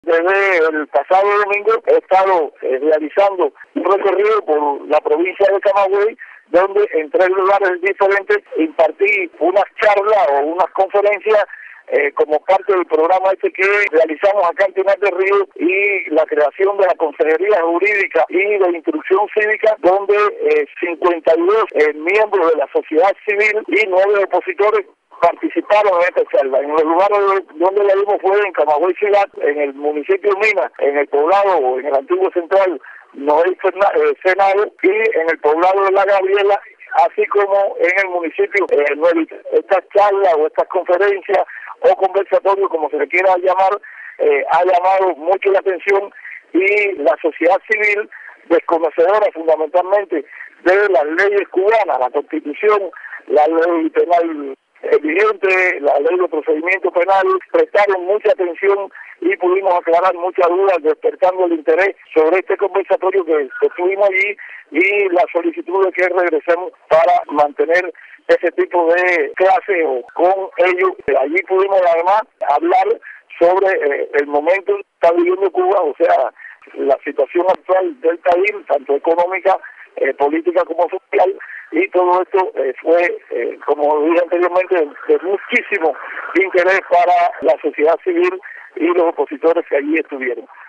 Desde el pasado domingo he estado realizando un recorrido por la provincia de Camagüey, donde en 3 lugares diferentes impartí unas charlas o unas conferencias como parte del programa que realizamos acá en Pinar del Río y la creación de la Consejería Jurídica y de Instrucción Cívica, donde 52 miembros de la sociedad civil y 9 opositores participaron en esta charla. En los lugares donde la dimos fue en Camagüey Ciudad, en el municipio Mina, en el poblado o en el antiguo central Noel Senado y en el poblado de La Gabriela, así como en el municipio Nuevita. Estas charlas o estas conferencias o conversatorios, como se le quiera llamar, ha llamado mucho la atención y la sociedad civil, desconocedora fundamentalmente de las leyes cubanas, la Constitución, la ley penal vigente, la ley de procedimiento penal, prestaron mucha atención y pudimos aclarar muchas dudas, despertando el interés sobre este conversatorio que tuvimos allí y la solicitud de que regresemos para mantener ese tipo de clase o con ellos. Allí pudimos además hablar sobre el momento que está viviendo Cuba, o sea, la situación actual del país, tanto económica, política como social, y todo esto fue, como dije anteriormente, de muchísimo interés para la sociedad civil y los opositores que allí estuvieron.